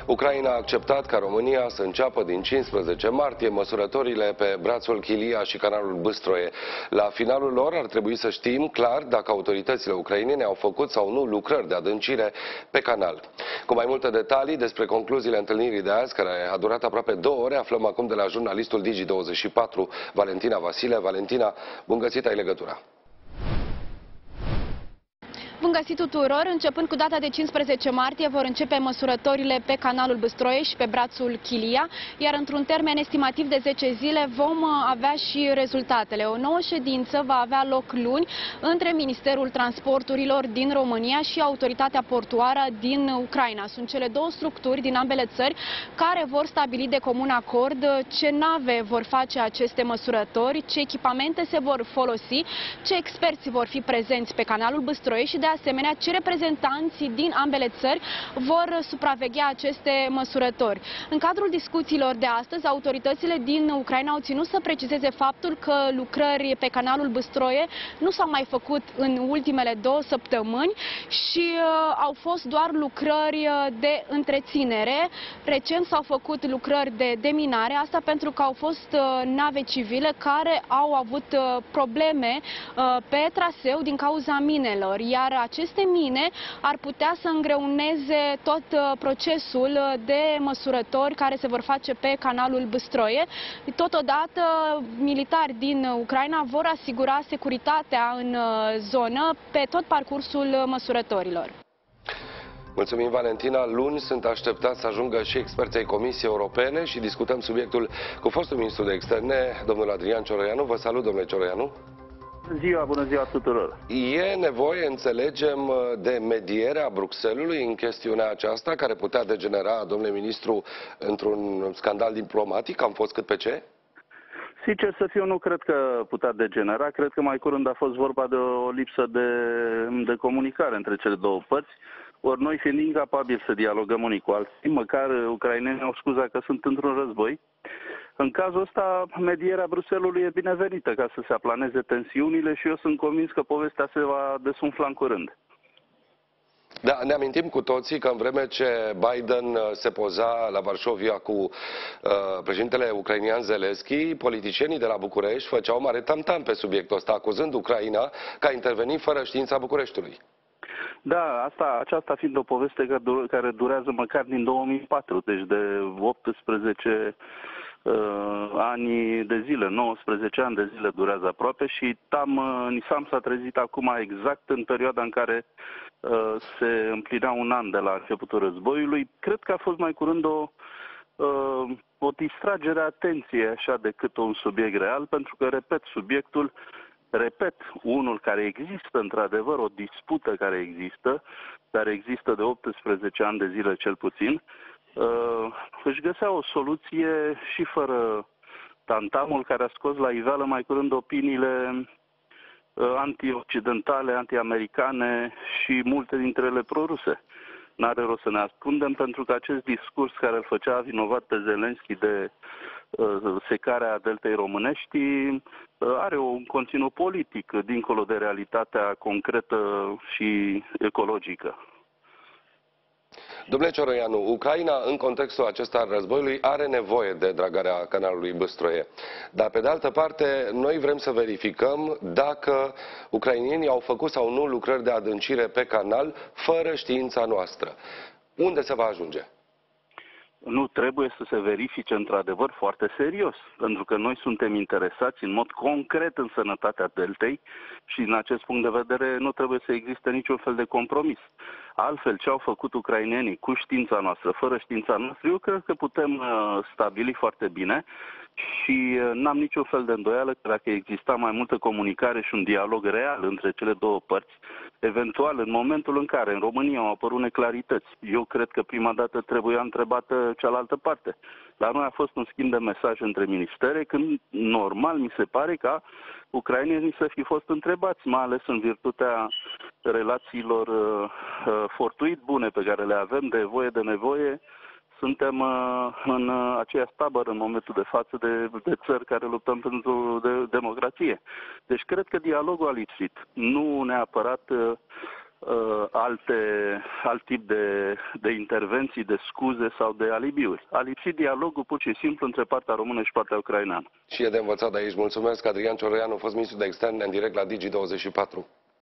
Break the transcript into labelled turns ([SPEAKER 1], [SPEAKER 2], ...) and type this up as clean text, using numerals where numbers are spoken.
[SPEAKER 1] Ucraina a acceptat ca România să înceapă din 15 martie măsurătorile pe brațul Chilia și canalul Bâstroie. La finalul lor ar trebui să știm clar dacă autoritățile ucrainene au făcut sau nu lucrări de adâncire pe canal. Cu mai multe detalii despre concluziile întâlnirii de azi, care a durat aproape 2 ore, aflăm acum de la jurnalistul Digi24, Valentina Vasile. Valentina, bun găsit, ai legătura.
[SPEAKER 2] Bun găsit tuturor! Începând cu data de 15 martie vor începe măsurătorile pe canalul Bâstroie și pe brațul Chilia, iar într-un termen estimativ de 10 zile vom avea și rezultatele. O nouă ședință va avea loc luni între Ministerul Transporturilor din România și Autoritatea Portuară din Ucraina. Sunt cele două structuri din ambele țări care vor stabili de comun acord ce nave vor face aceste măsurători, ce echipamente se vor folosi, ce experți vor fi prezenți pe canalul Bâstroie și de asemenea ce reprezentanții din ambele țări vor supraveghea aceste măsurători. În cadrul discuțiilor de astăzi, autoritățile din Ucraina au ținut să precizeze faptul că lucrări pe canalul Bâstroie nu s-au mai făcut în ultimele 2 săptămâni și au fost doar lucrări de întreținere. Recent s-au făcut lucrări de deminare, asta pentru că au fost nave civile care au avut probleme pe traseu din cauza minelor, iar aceste mine ar putea să îngreuneze tot procesul de măsurători care se vor face pe canalul Bâstroie. Totodată, militari din Ucraina vor asigura securitatea în zonă pe tot parcursul măsurătorilor.
[SPEAKER 1] Mulțumim, Valentina. Luni sunt așteptați să ajungă și experții ai Comisiei Europene și discutăm subiectul cu fostul ministru de externe, domnul Adrian Cioroianu. Vă salut, domnule Cioroianu.
[SPEAKER 3] Bună ziua tuturor!
[SPEAKER 1] E nevoie, înțelegem, de medierea Bruxellesului în chestiunea aceasta, care putea degenera, domnule ministru, într-un scandal diplomatic? Am fost cât pe ce?
[SPEAKER 3] Sincer să fiu, nu cred că putea degenera. Cred că mai curând a fost vorba de o lipsă de comunicare între cele două părți. Ori noi, fiind incapabili să dialogăm unii cu alții, măcar ucrainenii au scuza că sunt într-un război, în cazul ăsta, medierea Bruxellesului e binevenită ca să se aplaneze tensiunile și eu sunt convins că povestea se va desumfla în curând.
[SPEAKER 1] Da, ne amintim cu toții că în vreme ce Biden se poza la Varșovia cu președintele ucrainian Zelensky, politicienii de la București făceau mare tamtam pe subiectul ăsta, acuzând Ucraina că a intervenit fără știința Bucureștiului.
[SPEAKER 3] Da, aceasta fiind o poveste care durează măcar din 2004, deci de 18 ani de zile, 19 ani de zile durează aproape și Nisam s-a trezit acum exact în perioada în care se împlinea un an de la începutul războiului. Cred că a fost mai curând o distragere a atenției așa decât un subiect real, pentru că, repet, unul care există într-adevăr, o dispută care există de 18 ani de zile cel puțin, își găsea o soluție și fără tantamul care a scos la iveală mai curând opiniile anti-occidentale, anti-americane și multe dintre ele proruse. N-are rost să ne ascundem, pentru că acest discurs care îl făcea vinovat pe Zelensky de secarea deltei românești are un conținut politic dincolo de realitatea concretă și ecologică.
[SPEAKER 1] Domnule Cioroianu, Ucraina, în contextul acesta al războiului, are nevoie de dragarea canalului Bâstroie. Dar, pe de altă parte, noi vrem să verificăm dacă ucrainienii au făcut sau nu lucrări de adâncire pe canal fără știința noastră. Unde se va ajunge?
[SPEAKER 3] Nu, trebuie să se verifice într-adevăr foarte serios, pentru că noi suntem interesați în mod concret în sănătatea deltei și din acest punct de vedere nu trebuie să existe niciun fel de compromis. Altfel, ce au făcut ucrainenii cu știința noastră, fără știința noastră, eu cred că putem stabili foarte bine și n-am niciun fel de îndoială că dacă exista mai multă comunicare și un dialog real între cele două părți, eventual în momentul în care în România au apărut neclarități, eu cred că prima dată trebuia întrebată cealaltă parte. La noi a fost un schimb de mesaje între ministere, când normal mi se pare ca ucrainenii să fi fost întrebați, mai ales în virtutea relațiilor fortuit bune pe care le avem, de voie de nevoie. Suntem în aceeași tabără în momentul de față de țări care luptăm pentru democrație. Deci cred că dialogul a lipsit. Nu neapărat alt tip de intervenții, de scuze sau de alibiuri. A lipsit dialogul pur și simplu între partea română și partea ucraineană.
[SPEAKER 1] Și e de învățat de aici. Mulțumesc, Adrian Cioroianu, fost ministru de externe, în direct la Digi24.